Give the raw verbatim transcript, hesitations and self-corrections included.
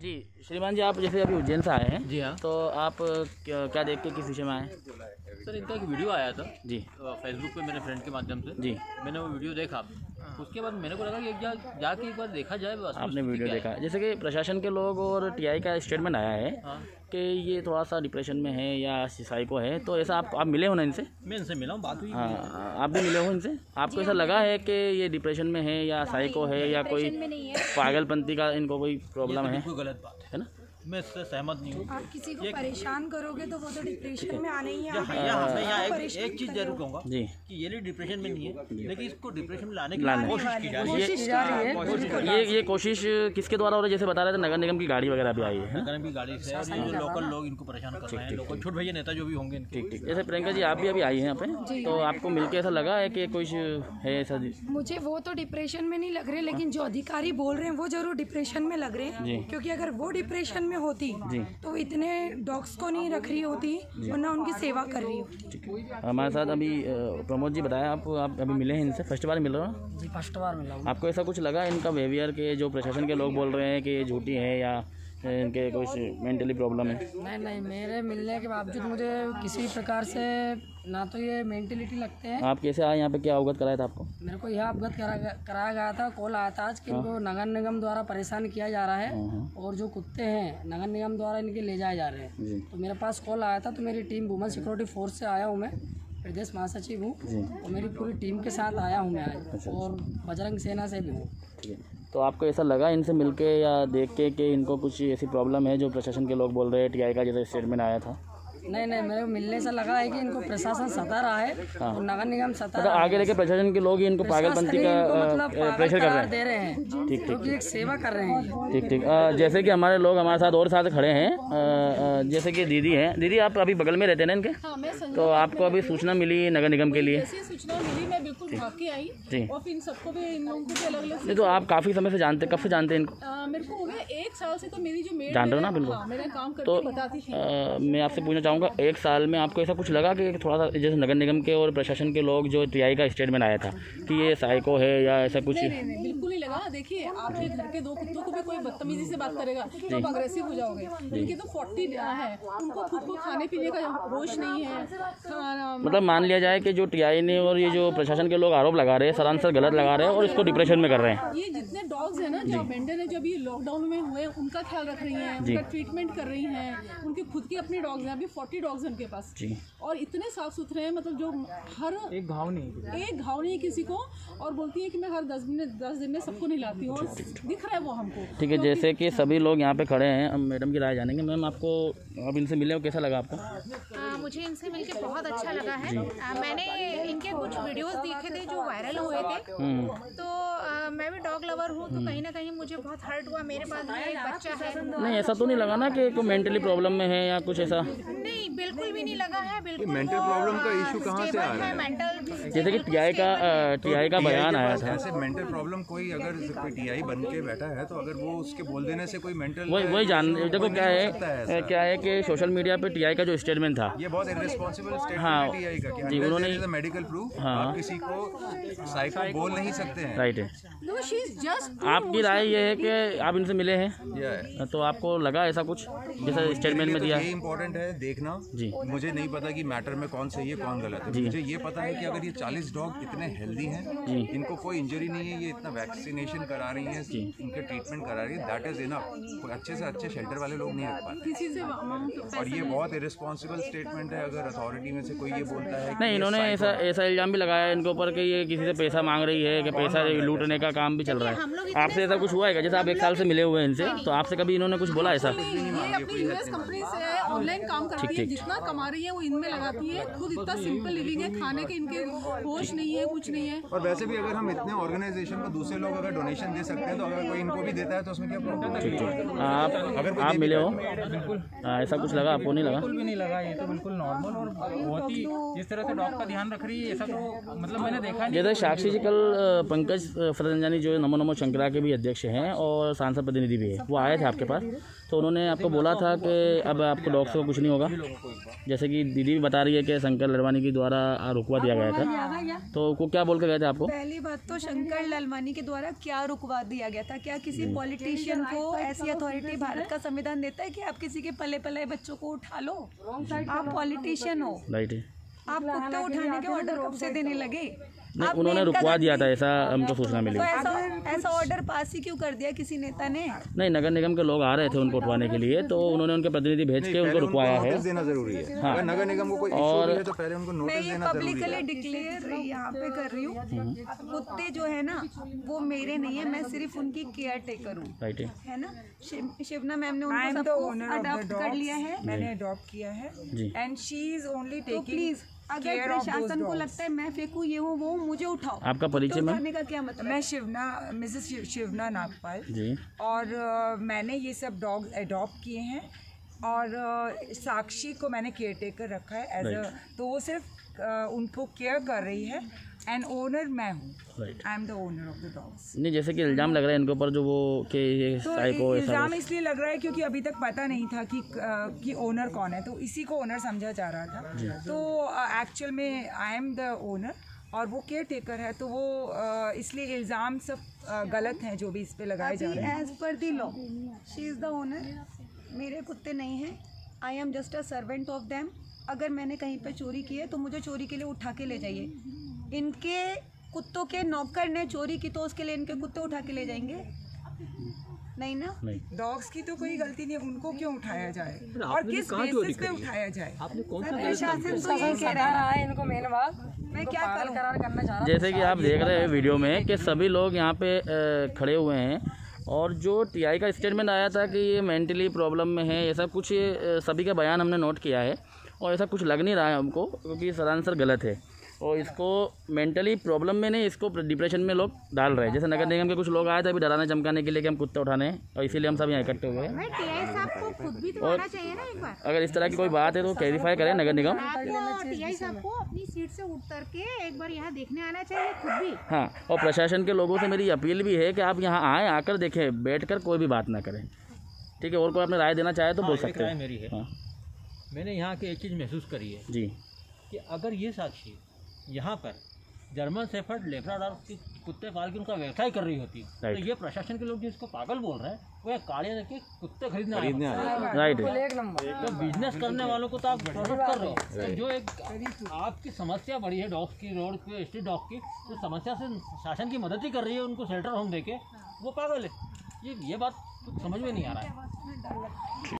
जी श्रीमान जी, आप जैसे अभी उज्जैन से आए हैं। जी हाँ। तो आप क्या, क्या देख के किस विषय में आए? सर, इनका एक वीडियो आया था जी फेसबुक पे मेरे फ्रेंड के माध्यम से। जी मैंने वो वीडियो देखा, उसके बाद मेरे को लगा कि एक जा जाके एक बार देखा जाए। बस आपने वीडियो देखा, जैसे कि प्रशासन के लोग और टीआई का स्टेटमेंट आया है हाँ। कि ये थोड़ा सा डिप्रेशन में है या साइको है, तो ऐसा आप आप मिले हो ना इनसे? मैं इनसे मिला हूँ, बात हुई। हाँ, आप भी मिले हो इनसे? आपको ऐसा लगा है कि ये डिप्रेशन में है या साइको है या कोई पागलपंती का इनको कोई प्रॉब्लम है? कोई गलत बात है ना, मैं इससे सहमत नहीं हूँ। आप किसी को परेशान करोगे तो वो तो डिप्रेशन में आने ही है। यहाँ मैं यहाँ एक, एक चीज़ जरूर कहूँगा जी कि ये डिप्रेशन में नहीं है, लेकिन इसको डिप्रेशन में लाने की लाने कोशिश की जा रही है। ये ये कोशिश किसके द्वारा हो रही है? जैसे बता रहे थे नगर निगम की गाड़ी वगैरह भी आई है। नगर की गाड़ी से और ये जो लोकल लोग इनको परेशान कर रहे हैं, लोकल छोटे भैया नेता जो भी होंगे इनके। ठीक ठीक। जैसे प्रियंका जी, आप भी अभी आई हैं यहाँ पे, तो आपको मिलके ऐसा लगा है कि कुछ है ऐसा? मुझे वो तो डिप्रेशन में नहीं लग रहे, लेकिन जो अधिकारी बोल रहे हैं वो जरूर डिप्रेशन में लग रहे हैं, क्योंकि अगर वो डिप्रेशन में होती तो इतने डॉग्स को नहीं रख रही होती, वरना उनकी सेवा कर रही होती। हमारे साथ अभी प्रमोद जी, बताया आप आप अभी मिले हैं इनसे, फर्स्ट बार मिल रहे हो? जी फर्स्ट बार मिला हूँ। आपको ऐसा कुछ लगा इनका बिहेवियर के, जो प्रशासन के लोग बोल रहे हैं कि ये झूठी है या इनके कुछ मेंटली प्रॉब्लम है? नहीं नहीं, मेरे मिलने के बावजूद मुझे किसी प्रकार से ना तो ये मेंटलिटी लगते हैं। आप कैसे आए यहाँ पे, क्या अवगत कराया था आपको? मेरे को यह अवगत करा कराया गया था, कॉल आया था आज कि इनको नगर निगम द्वारा परेशान किया जा रहा है और जो कुत्ते हैं नगर निगम द्वारा इनके ले जाए जा रहे हैं। तो मेरे पास कॉल आया था, तो मेरी टीम वुमेन सिक्योरिटी फोर्स से आया हूँ, मैं प्रदेश महासचिव हूँ और मेरी पूरी टीम के साथ आया हूँ मैं आज, और बजरंग सेना से भी हूँ। तो आपको ऐसा लगा इनसे मिलके या देख के कि इनको कुछ ऐसी प्रॉब्लम है जो प्रशासन के लोग बोल रहे हैं, टीआई का जैसे स्टेटमेंट आया था? नहीं नहीं, मेरे को मिलने से लगा है कि इनको प्रशासन सता रहा है और नगर निगम सता मतलब आगे लेके प्रशासन के लोग ही इनको पागलपंती का मतलब प्रेशर कर रहे हैं, दे रहे हैं। ठीक ठीक, एक सेवा कर रहे हैं। ठीक ठीक। जैसे कि हमारे लोग हमारे साथ और साथ खड़े हैं, जैसे कि दीदी हैं। दीदी, आप अभी बगल में रहते हैं ना इनके? हाँ, मैं तो आपको अभी सूचना मिली नगर निगम के लिए? जैसे सूचना मिली मैं बिल्कुल भाग के आई जी। और फिर इन सबको भी, इन लोगों को भी अलग अलग। नहीं तो आप काफ़ी समय से जानते, कब से जानते हैं इनको? आ, मेरे को हो गया एक साल से, तो मेरी जो मेड जान रहे हो ना बिल्कुल? हाँ, मेरा काम करके तो बताती थी। आ, मैं आपसे पूछना चाहूँगा, एक साल में आपको ऐसा कुछ लगा कि थोड़ा सा जैसे नगर निगम के और प्रशासन के लोग जो टीआई का स्टेटमेंट आया था कि ये साइको है या ऐसा कुछ? नहीं नहीं, बिल्कुल नहीं लगा। देखिए, आपके घर के दो कुत्तों को भी कोई बदतमीजी से बात करेगा तो आप अग्रेसिव हो जाओगे। इनके तो फोर्टी है, उनको खुद को खाने पीने का होश नहीं है। मतलब मान लिया जाए कि जो टीआई ने और ये जो प्रशासन के लोग आरोप लगा रहे हैं, सरासर गलत लगा रहे हैं और इसको डिप्रेशन में कर रहे हैं। ये जितने डॉग्स हैं ना, जो अबेंडन है, जो अभी लॉकडाउन में हुए, उनका ख्याल रख रही हैं, उनका ट्रीटमेंट कर रही हैं। उनके खुद के अपने डॉग्स हैं, अभी फोर्टी डॉग्स हैं उनके पास, और इतने साफ सुथरे हैं, मतलब जो हर एक घाव नहीं एक घाव नहीं किसी को। और बोलती है कि मैं हर दस दिन में दस दिन में सबको नहलाती हूँ, और दिख रहा है वो हमको। ठीक है, जैसे कि सभी लोग यहाँ पे खड़े हैं, अब मैडम की राय जानेंगे। मैम, आपको अब इनसे मिले हो, कैसा लगा आपको? आ, मुझे इनसे मिलके बहुत अच्छा लगा है। आ, मैंने इनके कुछ वीडियोस देखे थे जो वायरल हुए थे, तो आ, मैं भी डॉग लवर हूँ, तो कहीं ना कहीं मुझे बहुत हर्ट हुआ। मेरे पास भी एक बच्चा है। नहीं, ऐसा तो नहीं लगा ना कि कोई मेंटली प्रॉब्लम में है या कुछ ऐसा? नहीं, बिल्कुल भी नहीं लगा है। बिल्कुल मेंटल प्रॉब्लम का इशू कहाँ से आ रहा है? मेंटल, जैसे कि टीआई का टीआई का बयान आया था। ऐसे मेंटल प्रॉब्लम कोई अगर कोई टीआई बन के बैठा है, तो अगर वो उसके बोल देने से कोई मेंटल, वही वही जान देखो क्या है क्या है कि सोशल मीडिया पे टीआई का जो स्टेटमेंट था, ये बहुत इररिस्पांसिबल स्टेटमेंट हाँ, है टीआई का कि जी, उन्होंने मेडिकल प्रूफ हाँ, आप किसी को साइको बोल नहीं सकते हैं। राइट है। No, she's just आपकी राय ये है कि आप इनसे मिले हैं, तो आपको लगा ऐसा कुछ जैसा स्टेटमेंट में दिया? ये इम्पोर्टेंट है देखना जी। मुझे नहीं पता कि मैटर में कौन सही है कौन गलत है। मुझे ये पता है कि अगर ये चालीस डॉग इतने हेल्दी हैं, इनको कोई इंजरी नहीं है, ये इतना वैक्सीनेशन करा रही हैं, इनके ट्रीटमेंट करा रही है, दैट इज इनफ। कोई अच्छे से अच्छे शेल्टर वाले लोग नहीं रख पाते किसी से अमाउंट। और ये बहुत इररिस्पांसिबल स्टेटमेंट है अगर अथॉरिटी में से कोई ये बोलता है। नहीं, इन्होंने ऐसा ऐसा इल्जाम भी लगाया इनके ऊपर कि ये किसी से पैसा मांग रही है, कि पैसा लूटने का काम भी चल रहा है। आपसे ऐसा कुछ हुआ है? जैसे आप एक साल से मिले हुए हैं इनसे, तो आपसे कभी इन्होंने कुछ बोला ऐसा? ये अपनी यूएस कंपनी से ऑनलाइन काम कर रही है, जितना कमा रही है वो इनमें लगाती है। खुद इतना सिंपल लिविंग है, खाने के इनके होश नहीं है, कुछ नहीं है। और वैसे भी अगर हम इतने ऑर्गेनाइजेशन को दूसरे लोग अगर डोनेशन दे सकते हैं, तो अगर कोई इनको भी देता है तो उसमें क्या प्रॉब्लम है? आप अगर आप मिले हो, ऐसा कुछ लगा आपको? नहीं लगा? बिल्कुल भी नहीं लगा। ये तो बिल्कुल नॉर्मल और बहुत ही जिस तरह से डॉग का ध्यान रख रही है, ऐसा तो मतलब मैंने देखा नहीं। जैसे साक्षी जी कल पंकज रंजानी जो नमो नमो शंकरा के भी अध्यक्ष हैं और सांसद प्रतिनिधि भी है, वो आए थे आपके पास, तो उन्होंने आपको बोला था कि अब आपको डॉग्स को कुछ नहीं होगा, जैसे कि दीदी भी बता रही है कि शंकर ललवानी के द्वारा रुकवा दिया गया था, तो वो क्या बोल के गए थे आपको? पहली बात तो शंकर ललवानी के द्वारा क्या रुकवा दिया गया था? क्या किसी पॉलिटिशियन को ऐसी अथॉरिटी भारत का संविधान देता है कि आप किसी के पले पले बच्चों को उठा लो? आप पॉलिटिशियन हो, राइट, आप कुत्ते उठाने के ऑर्डर कब से देने लगे? नहीं, उन्होंने रुकवा दिया था, ऐसा हमको सूचना मिली। तो ऐसा ऐसा ऑर्डर पास ही क्यों कर दिया किसी नेता ने? नहीं, नगर निगम के लोग आ रहे थे उनको उठवाने के लिए, तो उन्होंने उनके प्रतिनिधि भेज के उनको रुकवाया है। देना जरूरी है। हाँ, अगर नगर निगम को कोई और इशू है तो पहले उनको नोटिस देना जरूरी है। मैं ये पब्लिकली डिक्लेयर यहाँ पे कर रही हूँ, कुत्ते जो है ना वो मेरे नहीं है, मैं सिर्फ उनकी केयर टेकर हूँ, राइट है ना। शिव, शिवना मैम ने उनको सबको अडॉप्ट कर लिया है, मैंने अडॉप्ट किया है, and she is only to taking. Please अगर प्रशासन को लगता है मैं फेंकूँ ये हूँ वो, मुझे उठाओ। आपका परिचय में? उठाने का क्या मतलब? मैं शिवना, मिसेस शिव, शिवना नागपाल जी, और uh, मैंने ये सब डॉग अडॉप्ट किए हैं और uh, साक्षी को मैंने केयर टेकर रखा है एज अ, तो वो सिर्फ uh, उनको केयर कर रही है, एंड ओनर मैं हूँ, I am the owner of the dogs. नहीं, जैसे कि इल्जाम लग रहा है इनके ऊपर जो वो कि ये तो साइको इल्जाम इसलिए लग रहा है क्योंकि अभी तक पता नहीं था कि कि ओनर कौन है, तो इसी को ओनर समझा जा रहा था। तो एक्चुअल में आई एम द ओनर और वो केयर टेकर है, तो वो uh, इसलिए इल्ज़ाम सब uh, गलत हैं जो भी इस पे लगाए जा रहे हैं। As per the law she is the owner, मेरे कुत्ते नहीं हैं, I am just a servant of them. अगर मैंने कहीं पे चोरी की है तो मुझे चोरी के लिए उठा के ले जाइए। इनके कुत्तों के नौकर ने चोरी की तो उसके लिए इनके कुत्ते उठा के ले जाएंगे? नहीं ना। डॉग्स की तो कोई गलती नहीं, उनको क्यों उठाया जाए और किस बेसिस पे उठाया जाए? आपने कौन सा प्रशासन तो ये कह रहा है, इनको मेन बात मैं क्या करूं? करार करना चाह रहा। जैसे कि आप देख रहे हैं वीडियो में कि सभी लोग यहाँ पे अ, खड़े हुए हैं, और जो टीआई का स्टेटमेंट आया था कि ये मेंटली प्रॉब्लम में है, ऐसा कुछ अ, सभी का बयान हमने नोट किया है, और ऐसा कुछ लग नहीं रहा है हमको, क्योंकि सरासर गलत है, और इसको मेंटली प्रॉब्लम में नहीं, इसको डिप्रेशन में लोग डाल रहे हैं। जैसे नगर निगम के कुछ लोग आए थे अभी डराने चमकाने के लिए कि हम कुत्ते उठाने, और इसीलिए हम सब यहाँ इकट्ठे हुए हैं। टीआई साहब को खुद भी तो आना चाहिए ना एक बार। अगर इस तरह की कोई बात है तो क्लैरिफाई करें नगर निगम। आपको टीआई साहब को अपनी सीट से उतर के एक बार यहाँ देखने आना चाहिए खुद भी। हाँ, और प्रशासन के लोगों से मेरी अपील भी है कि आप यहाँ आएँ, आकर देखें, बैठकर कोई भी बात ना करें, ठीक है। और कोई अपनी राय देना चाहे तो बोल सकते हैं। मेरी है, हाँ, मैंने यहाँ की एक चीज़ महसूस करी है जी, कि अगर ये साक्षी यहाँ पर जर्मन शेफर्ड लेब्राडोर की कुत्ते पाल के उनका व्यवसाय कर रही होती, तो ये प्रशासन के लोग जो इसको पागल बोल रहे हैं, वो एक काड़िया के कुत्ते खरीदने खरीदने आए हैं। राइट। तो बिजनेस करने वालों को तो आप प्रोटेक्ट कर रहे हो, तो जो एक आपकी समस्या बड़ी है डॉग्स की, रोड पे स्ट्रीट डॉग की, तो समस्या से शासन की मदद ही कर रही है उनको शेल्टर होम देके, वो पागल है। ये ये बात समझ में नहीं आ रहा है।